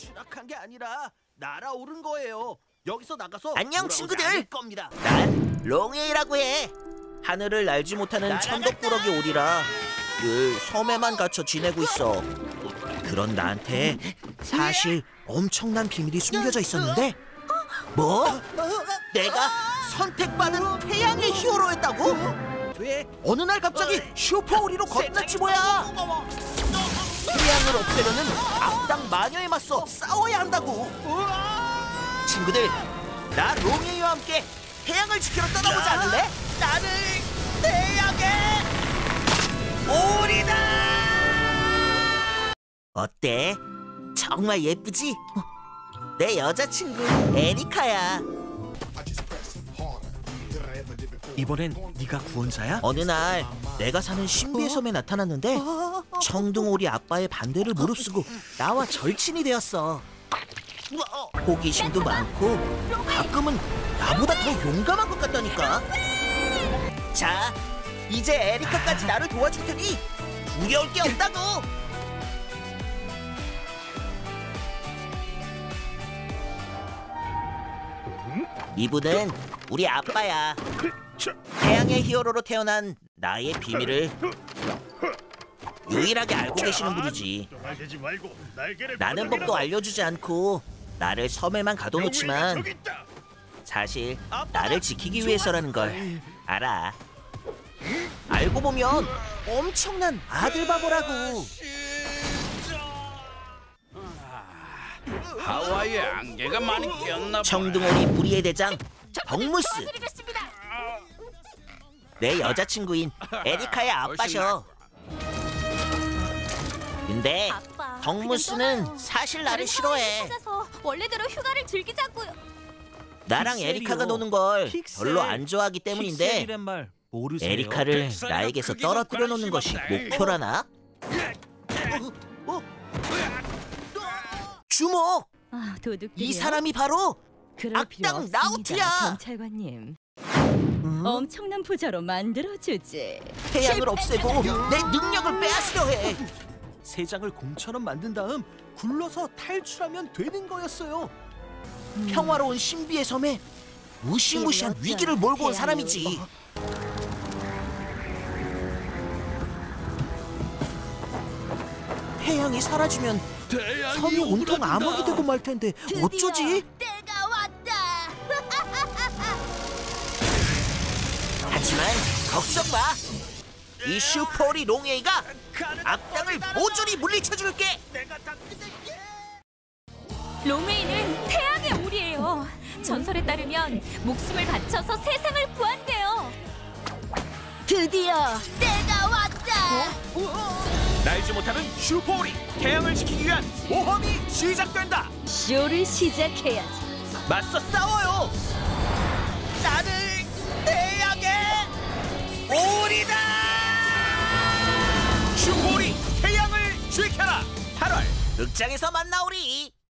추락한 게 아니라 날아오른 거예요. 여기서 나가서 안녕, 돌아오지 친구들. 않을 겁니다. 난 롱에이라고 해. 하늘을 날지 못하는 천덕꾸러기 오리라 늘 섬에만 갇혀 지내고 있어. 그런 나한테 사실 엄청난 비밀이 숨겨져 있었는데. 뭐? 내가 선택받은 태양의 히어로였다고? 돼? 어느 날 갑자기 슈퍼 오리로 거듭났지 뭐야. 태양을 없애려는 악당 마녀에 맞서 싸워야 한다고. 친구들, 나 롱에이와 함께 태양을 지키러 떠나보지 않을래? 나는 태양의 오리다! 어때? 정말 예쁘지? 내 여자친구 에리카야. 이번엔 네가 구원자야? 어느 날 내가 사는 신비의 섬에 나타났는데 청둥오리 아빠의 반대를 무릅쓰고 나와 절친이 되었어. 호기심도 많고 가끔은 나보다 더 용감한 것 같다니까. 자, 이제 에리카까지 나를 도와줄 테니 두려울 게 없다고. 이분은 우리 아빠야. 태양의 히어로로 태어난 나의 비밀을 유일하게 알고 계시는 분이지. 나는 법도 알려주지 않고 나를 섬에만 가둬놓지만 사실 나를 지키기 위해서라는 걸 알아. 알고 보면 엄청난 아들 바보라고. 하와이에 안개가 많이 꼈나 봐. 청둥오리 무리의 대장 덕무스. 내 여자친구인 에리카의 아빠셔. 근데 아빠, 덕무스는 그냥 사실 나를 다른 싫어해. 상황을 찾아서 원래대로 휴가를 즐기자고요. 나랑 픽셀이요. 에리카가 노는 걸 픽셀. 별로 안 좋아하기 때문인데 픽셀이란 말 모르세요? 에리카를 픽셀은 나에게서 크기도 떨어뜨려 놓는 것이 관심이 목표라나? 주목! 아, 도둑들이요? 이 사람이 바로 그럴 필요 악당 없습니다, 나우트야. 경찰관님. 엄청난 부자로 만들어주지. 태양을 없애고 내 능력을 빼앗으려 해. 세 장을 공처럼 만든 다음 굴러서 탈출하면 되는 거였어요. 평화로운 신비의 섬에 무시무시한 어쩌나 위기를 몰고 온 태양이 사람이지. 태양이 사라지면 섬이 온통 암흑이 되고 말 텐데 어쩌지? 때가 왔다. 하지만 걱정 마. 이 슈퍼오리 롱에이가 악당을 모조리 물리쳐줄게. 롱웨이는 태양의 오리예요. 전설에 따르면 목숨을 바쳐서 세상을 구한대요. 드디어 때가 왔다. 날지 못하는 슈퍼오리 태양을 지키기 위한 모험이 시작된다. 쇼를 시작해야지. 맞서 싸워요. 나는 태양의 오리다. 슈퍼오리 태양을 지켜라. 8월 극장에서 만나오리.